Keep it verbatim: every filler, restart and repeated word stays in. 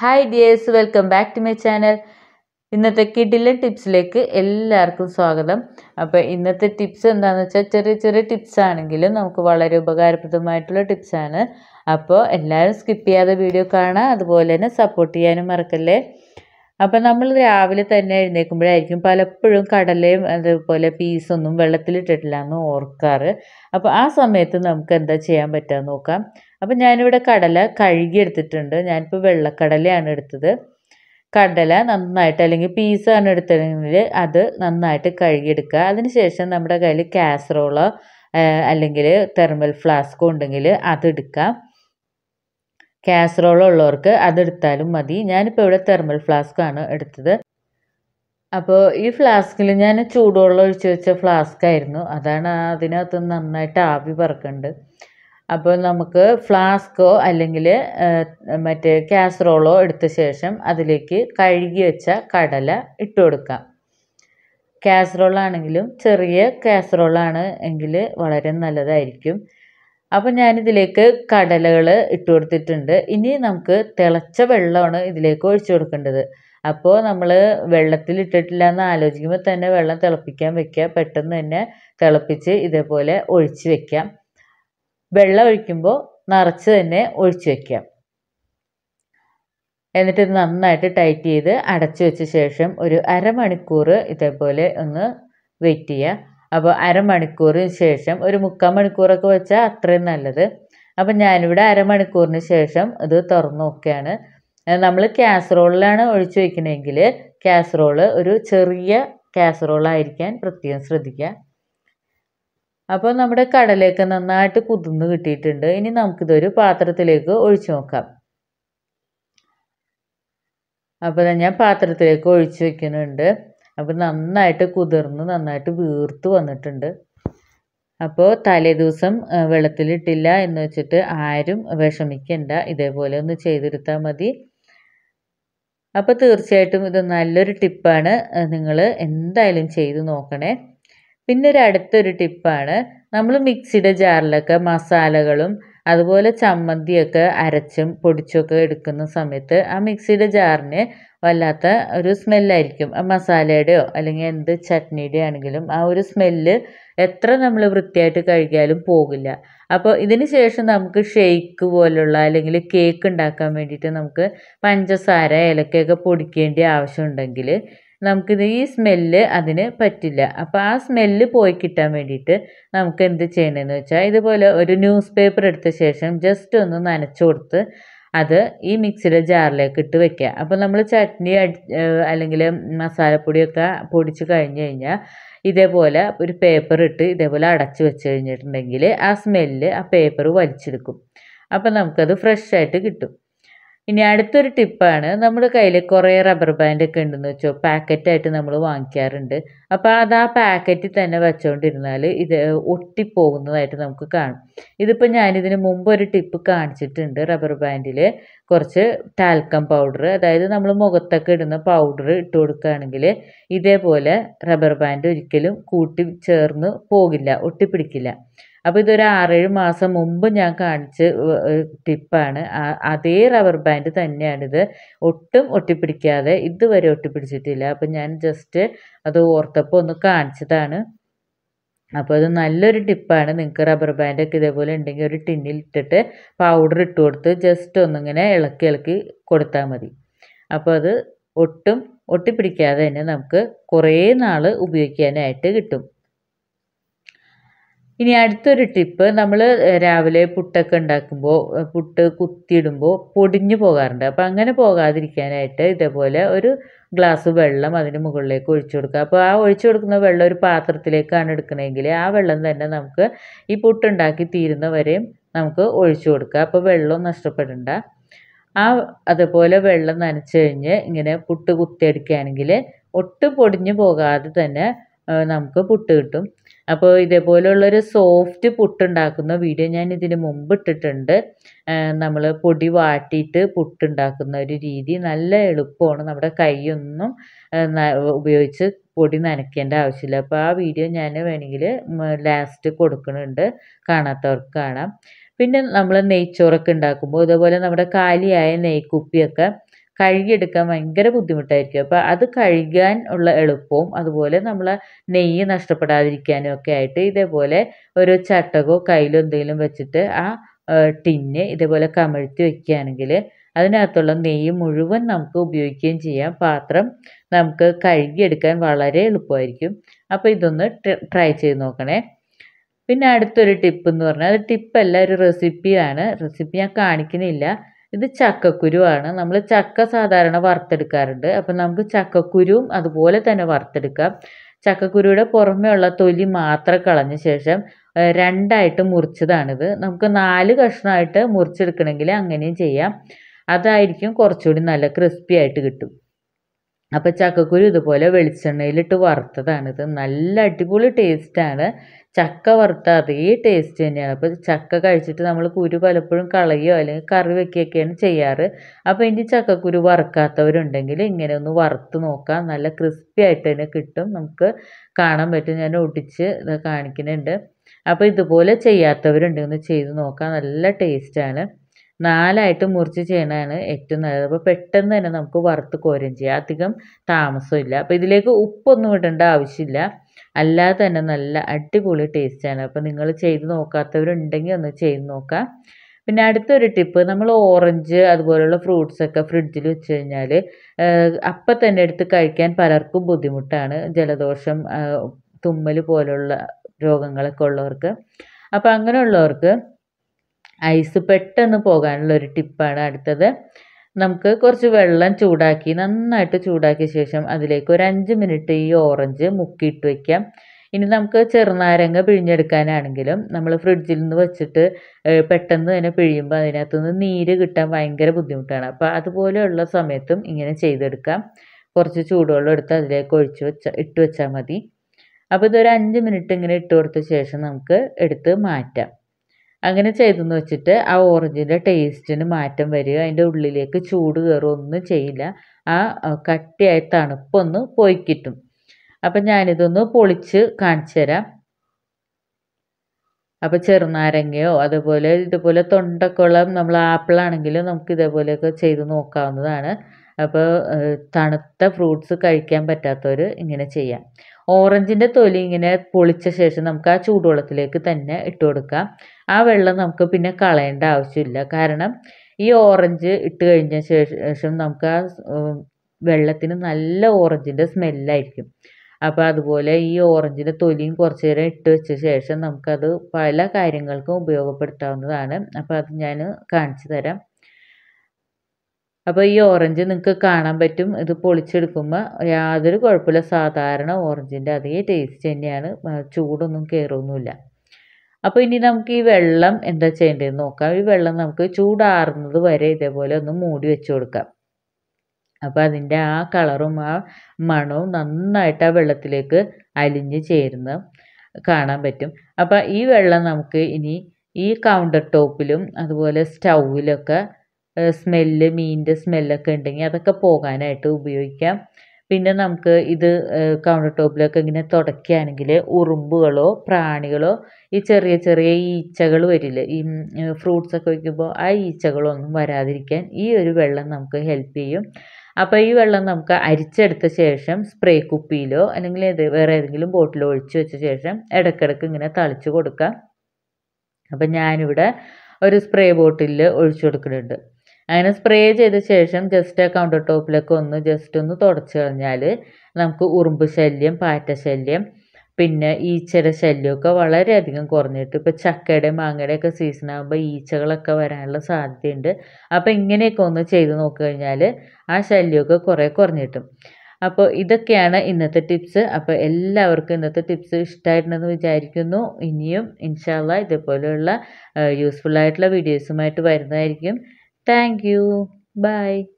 Hi dears, welcome back to my channel. ഇന്നത്തെ കിഡിലൻ ടിപ്സിലേക്ക് എല്ലാവർക്കും സ്വാഗതം. അപ്പോൾ ഇന്നത്തെ ടിപ്സ് എന്താണെന്ന് വെച്ചാൽ ചെറിയ ചെറിയ ടിപ്സ് ആണെങ്കിലും നമുക്ക് വളരെ ഉപകാരപ്രദമായിട്ടുള്ള ടിപ്സാണ്. അപ്പോൾ എല്ലാവരും സ്കിപ്പ് ചെയ്യാതെ വീഡിയോ കാണുക, അതുപോലെ തന്നെ സപ്പോർട്ട് ചെയ്യാനും മറക്കല്ലേ. അപ്പം നമ്മൾ രാവിലെ തന്നെ എഴുന്നേൽക്കുമ്പോഴായിരിക്കും പലപ്പോഴും കടലയും അതുപോലെ പീസൊന്നും വെള്ളത്തിലിട്ടിട്ടില്ല എന്ന് ഓർക്കാറ്. അപ്പോൾ ആ സമയത്ത് നമുക്ക് എന്താ ചെയ്യാൻ പറ്റുക നോക്കാം. അപ്പം ഞാനിവിടെ കടല കഴുകി എടുത്തിട്ടുണ്ട്. ഞാനിപ്പോൾ വെള്ളക്കടലയാണ് എടുത്തത്. കടല നന്നായിട്ട്, അല്ലെങ്കിൽ പീസാണ് എടുത്തതെങ്കിൽ അത് നന്നായിട്ട് കഴുകിയെടുക്കുക. അതിനുശേഷം നമ്മുടെ കയ്യിൽ കാസറോളോ അല്ലെങ്കിൽ തെർമൽ ഫ്ലാസ്കോ ഉണ്ടെങ്കിൽ അതെടുക്കാം. കാസറോൾ ഉള്ളവർക്ക് അതെടുത്താലും മതി. ഞാനിപ്പോൾ ഇവിടെ തെർമൽ ഫ്ലാസ്ക് ആണ് എടുത്തത്. അപ്പോൾ ഈ ഫ്ലാസ്കിൽ ഞാൻ ചൂടുവെള്ളം ഒഴിച്ച് വെച്ച ഫ്ലാസ്ക് ആയിരുന്നു. അതാണ് അതിനകത്ത് നന്നായിട്ട് ആവി പറക്കുന്നുണ്ട്. അപ്പോൾ നമുക്ക് ഫ്ലാസ്കോ അല്ലെങ്കിൽ മറ്റേ കാസറോളോ എടുത്ത ശേഷം അതിലേക്ക് കഴുകി വെച്ച കടല ഇട്ട് കൊടുക്കാം. കാസറോളാണെങ്കിലും ചെറിയ കാസറോളാണ് എങ്കിൽ വളരെ നല്ലതായിരിക്കും. അപ്പം ഞാനിതിലേക്ക് കടലകൾ ഇട്ട് കൊടുത്തിട്ടുണ്ട്. ഇനി നമുക്ക് തിളച്ച വെള്ളമാണ് ഇതിലേക്ക് ഒഴിച്ചു കൊടുക്കേണ്ടത്. അപ്പോൾ നമ്മൾ വെള്ളത്തിൽ ഇട്ടിട്ടില്ല എന്ന് ആലോചിക്കുമ്പോൾ തന്നെ വെള്ളം തിളപ്പിക്കാൻ വെക്കുക. പെട്ടെന്ന് തന്നെ തിളപ്പിച്ച് ഇതേപോലെ ഒഴിച്ച് വെക്കാം. വെള്ളം ഒഴിക്കുമ്പോൾ നിറച്ച് തന്നെ ഒഴിച്ച് വെക്കാം. എന്നിട്ട് ഇത് നന്നായിട്ട് ടൈറ്റ് ചെയ്ത് അടച്ചു വെച്ച ശേഷം ഒരു അരമണിക്കൂർ ഇതേപോലെ ഒന്ന് വെയിറ്റ് ചെയ്യുക. അപ്പോൾ അരമണിക്കൂറിന് ശേഷം ഒരു മുക്കാൽ മണിക്കൂറൊക്കെ വെച്ചാൽ അത്രയും നല്ലത്. അപ്പം ഞാനിവിടെ അരമണിക്കൂറിന് ശേഷം ഇത് തുറന്ന് നോക്കുകയാണ്. നമ്മൾ കാസറോളിലാണ് ഒഴിച്ചു വയ്ക്കണമെങ്കിൽ കാസറോള് ഒരു ചെറിയ കാസറോളായിരിക്കാൻ പ്രത്യേകം ശ്രദ്ധിക്കുക. അപ്പോൾ നമ്മുടെ കടലയൊക്കെ നന്നായിട്ട് കുതിർന്ന് കിട്ടിയിട്ടുണ്ട്. ഇനി നമുക്കിതൊരു പാത്രത്തിലേക്ക് ഒഴിച്ചു നോക്കാം. അപ്പോൾ ഞാൻ പാത്രത്തിലേക്ക് ഒഴിച്ചു വെക്കുന്നുണ്ട്. അപ്പോൾ നന്നായിട്ട് കുതിർന്ന് നന്നായിട്ട് വീർത്ത് വന്നിട്ടുണ്ട്. അപ്പോൾ തലേ ദിവസം വെള്ളത്തിലിട്ടില്ല എന്ന് വെച്ചിട്ട് ആരും വിഷമിക്കണ്ട. ഇതേപോലെ ഒന്ന് ചെയ്തെടുത്താൽ മതി. അപ്പോൾ തീർച്ചയായിട്ടും ഇത് നല്ലൊരു ടിപ്പാണ്. നിങ്ങൾ എന്തായാലും ചെയ്ത് നോക്കണേ. പിന്നെ ഒരു അടുത്തൊരു ടിപ്പാണ്, നമ്മൾ മിക്സിയുടെ ജാറിലൊക്കെ മസാലകളും അതുപോലെ ചമ്മന്തിയൊക്കെ അരച്ചും പൊടിച്ചൊക്കെ എടുക്കുന്ന സമയത്ത് ആ മിക്സിയുടെ ജാറിന് വല്ലാത്ത ഒരു സ്മെല്ലായിരിക്കും. ആ മസാലയുടെയോ അല്ലെങ്കിൽ എന്ത് ചട്നിയുടെ ആണെങ്കിലും ആ ഒരു സ്മെല്ല് എത്ര നമ്മൾ വൃത്തിയായിട്ട് കഴുകിയാലും പോകില്ല. അപ്പോൾ ഇതിന് ശേഷം നമുക്ക് ഷേക്ക് പോലുള്ള അല്ലെങ്കിൽ കേക്ക് ഉണ്ടാക്കാൻ വേണ്ടിയിട്ട് നമുക്ക് പഞ്ചസാര ഏലക്കയൊക്കെ പൊടിക്കേണ്ട ആവശ്യമുണ്ടെങ്കിൽ നമുക്കിത് ഈ സ്മെല്ല് അതിന് പറ്റില്ല. അപ്പോൾ ആ സ്മെല്ല് പോയി കിട്ടാൻ വേണ്ടിയിട്ട് നമുക്ക് എന്ത് ചെയ്യണമെന്ന് വെച്ചാൽ ഇതുപോലെ ഒരു ന്യൂസ് പേപ്പർ എടുത്ത ശേഷം ജസ്റ്റ് ഒന്ന് നനച്ചു കൊടുത്ത് അത് ഈ മിക്സിയുടെ ജാറിലേക്ക് ഇട്ട് വെക്കുക. അപ്പോൾ നമ്മൾ ചട്നി അല്ലെങ്കിൽ മസാലപ്പൊടിയൊക്കെ പൊടിച്ച് കഴിഞ്ഞ് കഴിഞ്ഞാൽ ഇതേപോലെ ഒരു പേപ്പർ ഇട്ട് ഇതേപോലെ അടച്ച് വെച്ച് കഴിഞ്ഞിട്ടുണ്ടെങ്കിൽ ആ സ്മെല്ല് ആ പേപ്പർ വലിച്ചെടുക്കും. അപ്പോൾ നമുക്കത് ഫ്രഷ് ആയിട്ട് കിട്ടും. ഇനി അടുത്തൊരു ടിപ്പാണ്, നമ്മുടെ കയ്യിൽ കുറേ റബ്ബർ ബാൻഡൊക്കെ ഉണ്ടെന്ന് വെച്ചോ, പാക്കറ്റായിട്ട് നമ്മൾ വാങ്ങിക്കാറുണ്ട്. അപ്പോൾ അത് ആ പാക്കറ്റിൽ തന്നെ വെച്ചുകൊണ്ടിരുന്നാൽ ഇത് ഒട്ടിപ്പോകുന്നതായിട്ട് നമുക്ക് കാണും. ഇതിപ്പോൾ ഞാനിതിന് മുമ്പ് ഒരു ടിപ്പ് കാണിച്ചിട്ടുണ്ട്. റബ്ബർ ബാൻഡിൽ കുറച്ച് ടാൽക്കം പൗഡർ, അതായത് നമ്മൾ മുഖത്തൊക്കെ ഇടുന്ന പൗഡർ ഇട്ട് കൊടുക്കുകയാണെങ്കിൽ ഇതേപോലെ റബ്ബർ ബാൻഡ് ഒരിക്കലും കൂട്ടി ചേർന്ന് പോകില്ല, ഒട്ടിപ്പിടിക്കില്ല. അപ്പോൾ ഇതൊരു ആറേഴ് മാസം മുമ്പ് ഞാൻ കാണിച്ച ടിപ്പാണ്. അതേ റബ്ബർ ബാൻഡ് തന്നെയാണിത്. ഒട്ടും ഒട്ടിപ്പിടിക്കാതെ ഇതുവരെ ഒട്ടിപ്പിടിച്ചിട്ടില്ല. അപ്പോൾ ഞാൻ ജസ്റ്റ് അത് ഓർത്തപ്പോൾ ഒന്ന് കാണിച്ചതാണ്. അപ്പോൾ അത് നല്ലൊരു ടിപ്പാണ്. നിങ്ങൾക്ക് റബ്ബർ ബാൻഡൊക്കെ ഇതേപോലെ ഉണ്ടെങ്കിൽ ഒരു ടിന്നിൽ ഇട്ടിട്ട് പൗഡർ ഇട്ട് കൊടുത്ത് ജസ്റ്റ് ഒന്നിങ്ങനെ ഇളക്കി ഇളക്കി കൊടുത്താൽ മതി. അപ്പോൾ അത് ഒട്ടും ഒട്ടിപ്പിടിക്കാതെ തന്നെ നമുക്ക് കുറേ നാൾ ഉപയോഗിക്കാനായിട്ട് കിട്ടും. ഇനി അടുത്തൊരു ടിപ്പ്, നമ്മൾ രാവിലെ പുട്ടൊക്കെ ഉണ്ടാക്കുമ്പോൾ പുട്ട് കുത്തിയിടുമ്പോൾ പൊടിഞ്ഞു പോകാറുണ്ട്. അപ്പോൾ അങ്ങനെ പോകാതിരിക്കാനായിട്ട് ഇതേപോലെ ഒരു ഗ്ലാസ് വെള്ളം അതിന് മുകളിലേക്ക് ഒഴിച്ചു കൊടുക്കുക. അപ്പോൾ ആ ഒഴിച്ചു കൊടുക്കുന്ന വെള്ളം ഒരു പാത്രത്തിലേക്കാണ് എടുക്കണമെങ്കിൽ ആ വെള്ളം തന്നെ നമുക്ക് ഈ പുട്ടുണ്ടാക്കി തീരുന്നവരെയും നമുക്ക് ഒഴിച്ചു കൊടുക്കുക. അപ്പോൾ വെള്ളം നഷ്ടപ്പെടണ്ട. ആ അതുപോലെ വെള്ളം നനച്ച് കഴിഞ്ഞ് ഇങ്ങനെ പുട്ട് കുത്തിയെടുക്കുകയാണെങ്കിൽ ഒട്ടും പൊടിഞ്ഞു പോകാതെ തന്നെ നമുക്ക് പുട്ട് കിട്ടും. അപ്പോൾ ഇതേപോലെയുള്ളൊരു സോഫ്റ്റ് പുട്ടുണ്ടാക്കുന്ന വീഡിയോ ഞാൻ ഇതിന് മുമ്പ് ഇട്ടിട്ടുണ്ട്. നമ്മൾ പൊടി വാട്ടിയിട്ട് പുട്ടുണ്ടാക്കുന്ന ഒരു രീതി നല്ല എളുപ്പമാണ്. നമ്മുടെ കൈയൊന്നും ഉപയോഗിച്ച് പൊടി നനയ്ക്കേണ്ട ആവശ്യമില്ല. അപ്പോൾ ആ വീഡിയോ ഞാൻ വേണമെങ്കിൽ ലാസ്റ്റ് കൊടുക്കുന്നുണ്ട്, കാണാത്തവർക്ക് കാണാം. പിന്നെ നമ്മൾ നെയ്ച്ചോറൊക്കെ ഉണ്ടാക്കുമ്പോൾ ഇതുപോലെ നമ്മുടെ കാലിയായ നെയ്ക്കുപ്പിയൊക്കെ കഴുകിയെടുക്കാൻ ഭയങ്കര ബുദ്ധിമുട്ടായിരിക്കും. അപ്പോൾ അത് കഴുകാൻ ഉള്ള എളുപ്പവും അതുപോലെ നമ്മളെ നെയ്യ് നഷ്ടപ്പെടാതിരിക്കാനും ഒക്കെ ആയിട്ട് ഇതേപോലെ ഒരു ചട്ടകോ കയ്യിലോ എന്തെങ്കിലും വെച്ചിട്ട് ആ ടിന്ന് ഇതേപോലെ കമഴ്ത്തി വെക്കുകയാണെങ്കിൽ അതിനകത്തുള്ള നെയ്യ് മുഴുവൻ നമുക്ക് ഉപയോഗിക്കുകയും ചെയ്യാം. പാത്രം നമുക്ക് കഴുകിയെടുക്കാൻ വളരെ എളുപ്പമായിരിക്കും. അപ്പോൾ ഇതൊന്ന് ട്രൈ ചെയ്ത് നോക്കണേ. പിന്നെ അടുത്തൊരു ടിപ്പ് എന്ന് പറഞ്ഞാൽ അത് ടിപ്പല്ല, ഒരു റെസിപ്പിയാണ്. റെസിപ്പി ഞാൻ കാണിക്കുന്നില്ല. ഇത് ചക്കക്കുരുവാണ്. നമ്മൾ ചക്ക സാധാരണ വറുത്തെടുക്കാറുണ്ട്. അപ്പം നമുക്ക് ചക്കക്കുരുവും അതുപോലെ തന്നെ വറുത്തെടുക്കാം. ചക്കക്കുരുയുടെ പുറമേ ഉള്ള തൊലി മാത്രം കളഞ്ഞ ശേഷം രണ്ടായിട്ട് മുറിച്ചതാണിത്. നമുക്ക് നാല് കഷ്ണമായിട്ട് മുറിച്ചെടുക്കണമെങ്കിൽ അങ്ങനെയും ചെയ്യാം. അതായിരിക്കും കുറച്ചുകൂടി നല്ല ക്രിസ്പി ആയിട്ട് കിട്ടും. അപ്പോൾ ചക്കക്കുരു ഇതുപോലെ വെളിച്ചെണ്ണയിലിട്ട് വറുത്തതാണിത്. നല്ല അടിപൊളി ടേസ്റ്റാണ്. ചക്ക വറുത്ത അതേ ടേസ്റ്റ് തന്നെയാണ്. അപ്പോൾ ചക്ക കഴിച്ചിട്ട് നമ്മൾ കുരു പലപ്പോഴും കളയോ അല്ലെങ്കിൽ കറി വെക്കുകയൊക്കെയാണ് ചെയ്യാറ്. അപ്പോൾ ഇനി ചക്കക്കുരു വറുക്കാത്തവരുണ്ടെങ്കിൽ ഇങ്ങനെ ഒന്ന് വറുത്ത് നോക്കാം. നല്ല ക്രിസ്പി ആയിട്ട് തന്നെ കിട്ടും. നമുക്ക് കാണാൻ പറ്റും, ഞാൻ ഒടിച്ച് ഇത് കാണിക്കുന്നുണ്ട്. അപ്പോൾ ഇതുപോലെ ചെയ്യാത്തവരുണ്ടെങ്കിൽ ഒന്ന് ചെയ്ത് നോക്കാം. നല്ല ടേസ്റ്റാണ്. നാലായിട്ട് മുറിച്ച് ചെയ്യണതാണ് ഏറ്റവും നല്ലത്. അപ്പോൾ പെട്ടെന്ന് തന്നെ നമുക്ക് വറുത്ത് കോരുകയും ചെയ്യാം. അധികം താമസമില്ല. അപ്പോൾ ഇതിലേക്ക് ഉപ്പൊന്നും ഇടേണ്ട ആവശ്യമില്ല. അല്ലാതെ തന്നെ നല്ല അടിപൊളി ടേസ്റ്റാണ്. അപ്പോൾ നിങ്ങൾ ചെയ്ത് നോക്കാത്തവരുണ്ടെങ്കിൽ ഒന്ന് ചെയ്ത് നോക്കാം. പിന്നെ അടുത്തൊരു ടിപ്പ്, നമ്മൾ ഓറഞ്ച് അതുപോലുള്ള ഫ്രൂട്ട്സൊക്കെ ഫ്രിഡ്ജിൽ വെച്ച് കഴിഞ്ഞാൽ അപ്പം തന്നെ എടുത്ത് കഴിക്കാൻ പലർക്കും ബുദ്ധിമുട്ടാണ്. ജലദോഷം, തുമ്മൽ പോലുള്ള രോഗങ്ങളൊക്കെ ഉള്ളവർക്ക്. അപ്പോൾ അങ്ങനെയുള്ളവർക്ക് ഐസ് പെട്ടെന്ന് പോകാനുള്ള ഒരു ടിപ്പാണ് അടുത്തത്. നമുക്ക് കുറച്ച് വെള്ളം ചൂടാക്കി നന്നായിട്ട് ചൂടാക്കിയ ശേഷം അതിലേക്ക് ഒരു അഞ്ച് മിനിറ്റ് ഈ ഓറഞ്ച് മുക്കിയിട്ട് വയ്ക്കാം. ഇനി നമുക്ക് ചെറുനാരങ്ങ പിഴിഞ്ഞെടുക്കാനാണെങ്കിലും നമ്മൾ ഫ്രിഡ്ജിൽ നിന്ന് വെച്ചിട്ട് പെട്ടെന്ന് തന്നെ പിഴിയുമ്പോൾ അതിനകത്തുനിന്ന് നീര് കിട്ടാൻ ഭയങ്കര ബുദ്ധിമുട്ടാണ്. അപ്പോൾ അതുപോലെയുള്ള സമയത്തും ഇങ്ങനെ ചെയ്തെടുക്കാം. കുറച്ച് ചൂടുവെള്ളം എടുത്ത് അതിലേക്ക് ഒഴിച്ച് വെച്ച ഇട്ട് വെച്ചാൽ മതി. അപ്പോൾ ഇതൊരു അഞ്ച് മിനിറ്റ് ഇങ്ങനെ ഇട്ട് കൊടുത്ത ശേഷം നമുക്ക് എടുത്ത് മാറ്റാം. അങ്ങനെ ചെയ്തെന്ന് വെച്ചിട്ട് ആ ഓറഞ്ചിൻ്റെ ടേസ്റ്റിന് മാറ്റം വരിക, അതിൻ്റെ ഉള്ളിലേക്ക് ചൂട് കയറുകയൊന്നും ചെയ്യില്ല. ആ കട്ടിയായ തണുപ്പൊന്ന് പോയി കിട്ടും. അപ്പം ഞാനിതൊന്ന് പൊളിച്ച് കാണിച്ചു തരാം. അപ്പോൾ ചെറുനാരങ്ങയോ അതുപോലെ ഇതുപോലെ തൊണ്ടക്കുളം നമ്മൾ ആപ്പിളാണെങ്കിലും നമുക്ക് ഇതേപോലെയൊക്കെ ചെയ്ത് നോക്കാവുന്നതാണ്. അപ്പോൾ തണുത്ത ഫ്രൂട്ട്സ് കഴിക്കാൻ പറ്റാത്തവർ ഇങ്ങനെ ചെയ്യാം. ഓറഞ്ചിൻ്റെ തൊലി ഇങ്ങനെ പൊളിച്ച ശേഷം നമുക്ക് ആ ചൂടുവെള്ളത്തിലേക്ക് തന്നെ ഇട്ട് കൊടുക്കാം. ആ വെള്ളം നമുക്ക് പിന്നെ കളയേണ്ട ആവശ്യമില്ല. കാരണം ഈ ഓറഞ്ച് ഇട്ട് കഴിഞ്ഞ ശേഷം നമുക്ക് ആ വെള്ളത്തിന് നല്ല ഓറഞ്ചിൻ്റെ സ്മെല്ലായിരിക്കും. അപ്പോൾ അതുപോലെ ഈ ഓറഞ്ചിൻ്റെ തൊലിയും കുറച്ച് നേരം ഇട്ട് വെച്ച ശേഷം നമുക്കത് പല കാര്യങ്ങൾക്കും ഉപയോഗപ്പെടുത്താവുന്നതാണ്. അപ്പോൾ അത് ഞാൻ കാണിച്ചു തരാം. അപ്പോൾ ഈ ഓറഞ്ച് നിങ്ങൾക്ക് കാണാൻ പറ്റും, ഇത് പൊളിച്ചെടുക്കുമ്പോൾ യാതൊരു കുഴപ്പമില്ല. സാധാരണ ഓറഞ്ചിൻ്റെ അതേ ടേസ്റ്റ് തന്നെയാണ്. ചൂടൊന്നും കയറൊന്നുമില്ല. അപ്പോൾ ഇനി നമുക്ക് ഈ വെള്ളം എന്താ ചെയ്യേണ്ടതെന്ന് നോക്കാം. ഈ വെള്ളം നമുക്ക് ചൂടാറുന്നത് വരെ ഇതേപോലെ ഒന്ന് മൂടി വെച്ച് കൊടുക്കാം. അപ്പോൾ അതിൻ്റെ ആ കളറും ആ മണവും നന്നായിട്ട് ആ വെള്ളത്തിലേക്ക് അലിഞ്ഞ് ചേരുന്ന കാണാൻ പറ്റും. അപ്പോൾ ഈ വെള്ളം നമുക്ക് ഇനി ഈ കൗണ്ടർ ടോപ്പിലും അതുപോലെ സ്റ്റൗവിലൊക്കെ സ്മെല്ല്, മീനിൻ്റെ സ്മെല്ലൊക്കെ ഉണ്ടെങ്കിൽ അതൊക്കെ പോകാനായിട്ട് ഉപയോഗിക്കാം. പിന്നെ നമുക്ക് ഇത് കൗണ്ടർ ടോപ്പിലൊക്കെ ഇങ്ങനെ തുടയ്ക്കുകയാണെങ്കിൽ ഉറുമ്പുകളോ പ്രാണികളോ ഈ ചെറിയ ചെറിയ ഈച്ചകൾ വരില്ലേ, ഈ ഫ്രൂട്ട്സൊക്കെ വയ്ക്കുമ്പോൾ ആ ഈച്ചകളൊന്നും വരാതിരിക്കാൻ ഈ ഒരു വെള്ളം നമുക്ക് ഹെൽപ്പ് ചെയ്യും. അപ്പോൾ ഈ വെള്ളം നമുക്ക് അരിച്ചെടുത്ത ശേഷം സ്പ്രേ കുപ്പിയിലോ അല്ലെങ്കിൽ ഏത് വേറെ ഏതെങ്കിലും ബോട്ടിലോ ഒഴിച്ച് വെച്ച ശേഷം ഇടയ്ക്കിടയ്ക്ക് ഇങ്ങനെ തളിച്ച് കൊടുക്കാം. അപ്പം ഞാനിവിടെ ഒരു സ്പ്രേ ബോട്ടിലിൽ ഒഴിച്ചു കൊടുക്കുന്നുണ്ട്. അങ്ങനെ സ്പ്രേ ചെയ്ത ശേഷം ജസ്റ്റ് ആ കൗണ്ടർ ടോപ്പിലൊക്കെ ഒന്ന് ജസ്റ്റ് ഒന്ന് തുടച്ച് കഴിഞ്ഞാൽ നമുക്ക് ഉറുമ്പ് ശല്യം, പാറ്റ ശല്യം, പിന്നെ ഈച്ചയുടെ ശല്യമൊക്കെ വളരെയധികം കുറഞ്ഞിട്ട്. ഇപ്പോൾ ചക്കയുടെ മാങ്ങയുടെയൊക്കെ സീസൺ ആകുമ്പോൾ ഈച്ചകളൊക്കെ വരാനുള്ള സാധ്യതയുണ്ട്. അപ്പോൾ ഇങ്ങനെയൊക്കെ ഒന്ന് ചെയ്ത് നോക്കി കഴിഞ്ഞാൽ ആ ശല്യമൊക്കെ കുറേ കുറഞ്ഞിട്ടും. അപ്പോൾ ഇതൊക്കെയാണ് ഇന്നത്തെ ടിപ്സ്. അപ്പോൾ എല്ലാവർക്കും ഇന്നത്തെ ടിപ്സ് ഇഷ്ടമായിട്ടുണ്ടെന്ന് വിചാരിക്കുന്നു. ഇനിയും ഇൻഷാ അല്ലാഹ് ഇതേപോലെയുള്ള യൂസ്ഫുൾ ആയിട്ടുള്ള വീഡിയോസുമായിട്ട് വരുന്നതായിരിക്കും. Thank you. ബൈ.